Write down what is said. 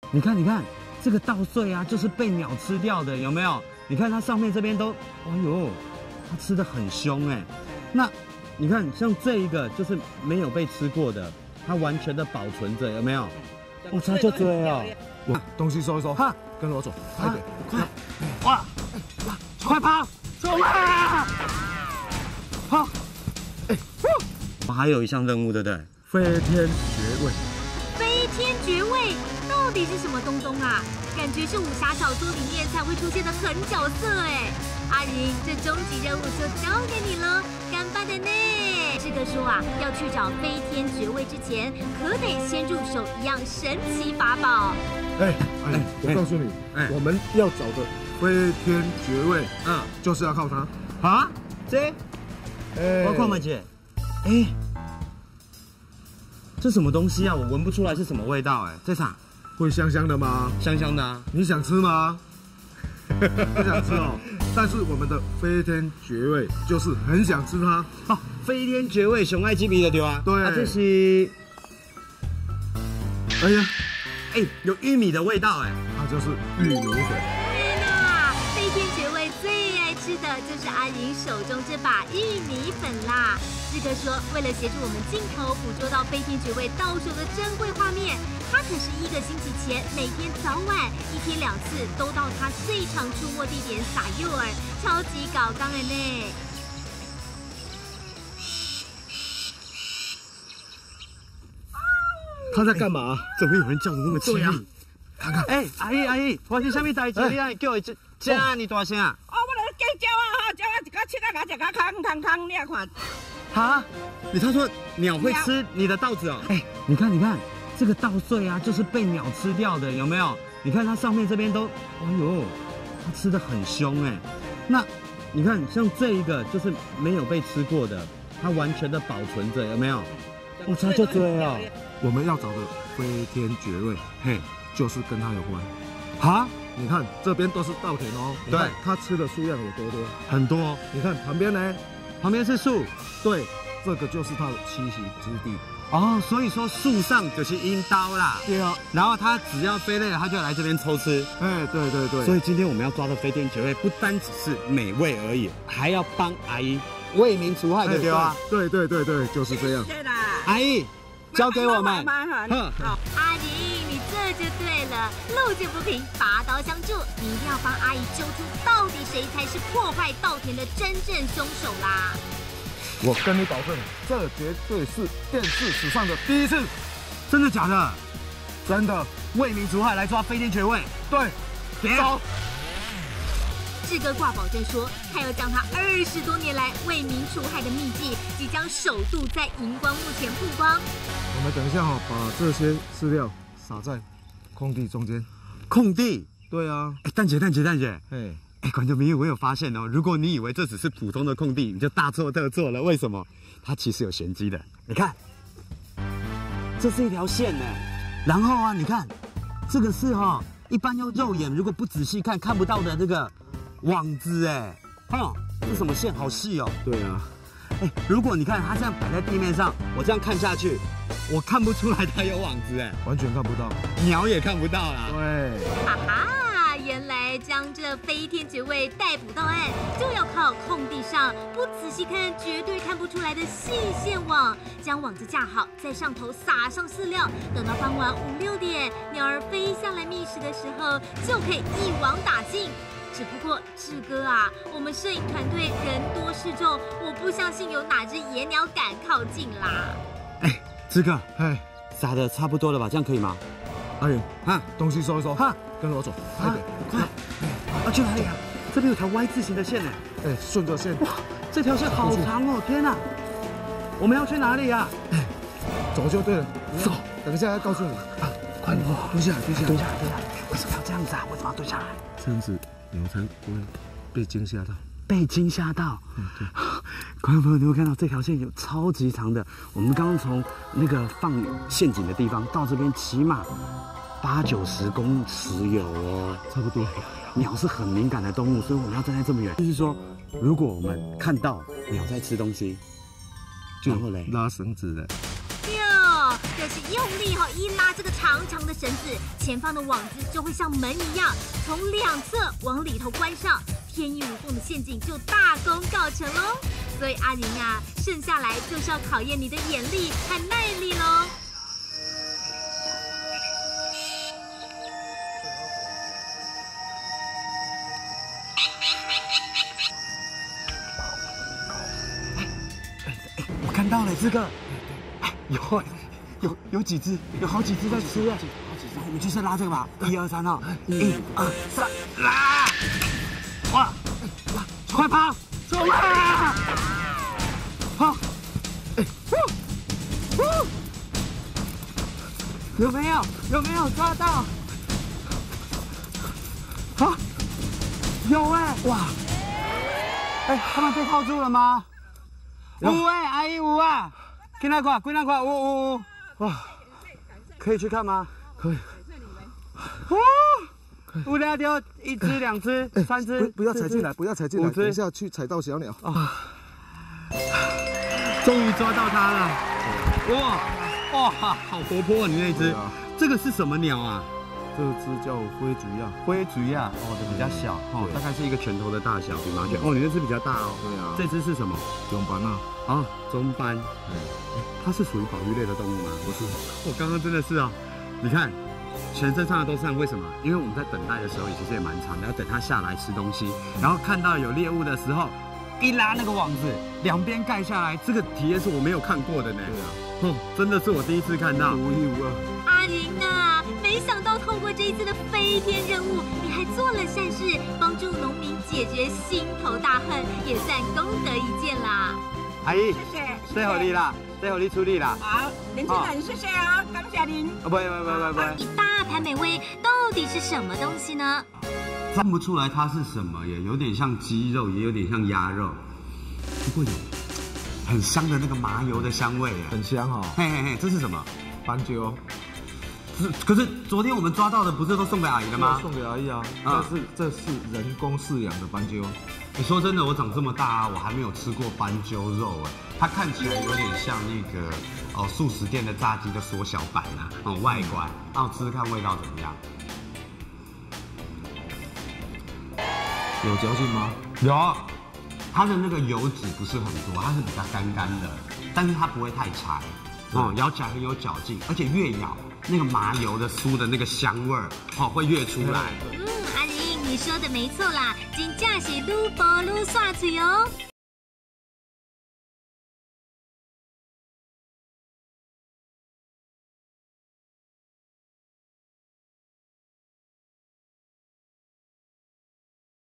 你看，你看，这个稻穗啊，就是被鸟吃掉的，有没有？你看它上面这边都，哎呦，它吃的很凶哎。那你看，像这一个就是没有被吃过的，它完全的保存着，有没有？我差就追哦。 我东西收一收，哈，跟着我走，快点， 快！哇，快跑！走啊！好，我还有一项任务，对不对？ 飞天绝位。 飞天绝位到底是什么东东啊？感觉是武侠小说里面才会出现的狠角色哎。阿云，这终极任务就交给你了，干巴的呢。志哥说啊，要去找飞天绝位之前，可得先入手一样神奇法宝。 我告诉你，我们要找的飞天绝位，就是要靠它。 啊？这？我看嘛姐，这什么东西啊？我闻不出来是什么味道哎，这啥？ 会香香的吗？ 香香的啊。 你想吃吗？不想吃哦。但是我们的飞天绝味就是很想吃它哦。飞天绝味，熊爱鸡皮的对吧？ 对。 这是，哎呀，有玉米的味道哎。 它就是玉米粉。 天哪，飞天绝味最爱吃的就是阿云手中这把玉米粉啦。志哥说，为了协助我们镜头捕捉到飞天绝味到手的珍贵画面，他可是1个星期前每天早晚1天2次都到他最常出没地点撒诱饵，超级搞刚的呢。 他在干嘛？ 怎么有人叫得那么凄厉？ 看看， 阿姨，发生什么代志？你爱叫伊这么大声啊？ 我来叫鸟啊，鸟啊一个七啊，一个空，你啊看。 哈？他说鸟会吃你的稻子哦？你看，这个稻穗啊，就是被鸟吃掉的，有没有？你看它上面这边都，哎呦，它吃的很凶哎。那你看，像这一个就是没有被吃过的，它完全的保存着，有没有？我差就追哦。 我们要找的飞天绝味，就是跟它有关。 哈？ 你看这边都是稻田哦，对，它吃的数量有多多？ 很多。 你看旁边呢？ 旁边是树， 对，这个就是它的栖息之地。 哦，所以说树上就是阴刀啦。 对啊。 然后它只要飞累了，它就来这边抽吃。 对。 所以今天我们要抓的飞天绝味，不单只是美味而已，还要帮阿姨为民除害的，对吧？ 对，就是这样。 对啦。 阿姨，交给我们。 好，阿姨，你这就对了，路见不平，拔刀相助，你一定要帮阿姨揪出到底谁才是破坏稻田的真正凶手啦！ 我跟你保证，这绝对是电视史上的第一次。 真的假的？ 真的， 为民除害来抓飞天绝味。 对，走。 志哥挂保证说，他要将他20多年来为民除害的秘籍，即将首度在荧光幕前曝光。 我们等一下把这些饲料撒在空地中间。 空地？ 对啊。 蛋姐，观众朋友，我有发现哦，如果你以为这只是普通的空地，你就大错特错了。为什么？它其实有玄机的。你看，这是一条线呢。然后啊，你看，这个是一般用肉眼如果不仔细看不到的这个网子哎，这什么线？好细哦。 对啊。 如果你看它这样摆在地面上，我这样看下去，我看不出来它有网子哎， 完全看不到， 鸟也看不到啦。 对。 哈哈，原来将这飞天绝味逮捕到岸，就要靠空地上不仔细看绝对看不出来的细线网，将网子架好，在上头撒上饲料，等到傍晚5、6点，鸟儿飞下来觅食的时候，就可以一网打尽。只不过志哥啊，我们摄影团队人多势众，我不相信有哪只野鸟敢靠近啦。 志哥，撒的差不多了吧？这样可以吗？ 阿云，东西收一收，跟着我走，快点， 快！去哪里啊？这边有条 Y 字形的线呢。 顺着线。 哇，这条线好长哦！天哪，我们要去哪里啊？ 走就对了。 走， 等一下要告诉你。 快点， 蹲下来。 为什么要这样子啊？为什么要蹲下来？ 这样子鸟才不会被惊吓到。 被惊吓到。 对。 观众朋友，你会看到这条线有超级长的。我们刚刚从那个放陷阱的地方到这边，起码80、90公尺有哦， 差不多。 鸟是很敏感的动物，所以我们要站在这么远。就是说，如果我们看到鸟在吃东西，然后嘞拉绳子的。 哟，这是用力一拉这个长长的绳子，前方的网子就会像门一样，从两侧往里头关上，天衣无缝的陷阱就大功告成喽。所以阿宁啊，剩下来就是要考验你的眼力和耐力喽。 我看到了这个，有几只，有好几只在吃哎。我们就是拉这个吧，1、2、3哦，1、2、3，拉！哇，快跑，走啦！好，有没有抓到？好，有哎，哇！他们被套住了吗？有哎，阿姨有啊！进来看，有，哇！可以去看吗？可以。哦，有抓到1只、2只、3只， 不要踩进来，不要踩进来，等一下去踩到小鸟。 啊！终于抓到它了！哇，好活泼啊！你那只，这个是什么鸟啊？ 这只叫灰竹鸭。 灰竹鸭，这比较小，大概是一个拳头的大小，比麻雀。你那只比较大哦。 对啊。 这只是什么？ 中斑啊。 啊，中斑。它是属于保育类的动物吗？ 不是。 我刚刚真的是你看，全身上的都是汗，为什么？因为我们在等待的时候，其实也蛮长的，要等它下来吃东西，然后看到有猎物的时候，一拉那个网子，两边盖下来，这个体验是我没有看过的呢。 对啊。 真的是我第一次看到。 独一无二。 阿宁啊，没想到透过这一次的飞天任务，你还做了善事，帮助农民解决心头大恨，也算功德一件啦。 阿姨， 谢谢， 最好你啦，最好你处理啦。 好，年轻人，谢谢啊，感谢您。 不， 一大盘美味到底是什么东西呢？ 看不出来它是什么耶，有点像鸡肉，也有点像鸭肉，不过有很香的那个麻油的香味耶， 很香哦。 嘿，这是什么？ 斑鸠。 可是昨天我们抓到的不是都送给阿姨了吗？ 送给阿姨啊。但是这是人工饲养的斑鸠。 你说真的，我长这么大我还没有吃过斑鸠肉哎，它看起来有点像那个素食店的炸鸡的缩小版外观。我吃吃看味道怎么样？ 有嚼劲吗？ 有，它的那个油脂不是很多，它是比较干的，但是它不会太柴，咬起来很有嚼劲，而且越咬那个麻油的酥的那个香味儿会越出来。 阿玲，你说的没错啦，真正是愈薄愈爽脆哦。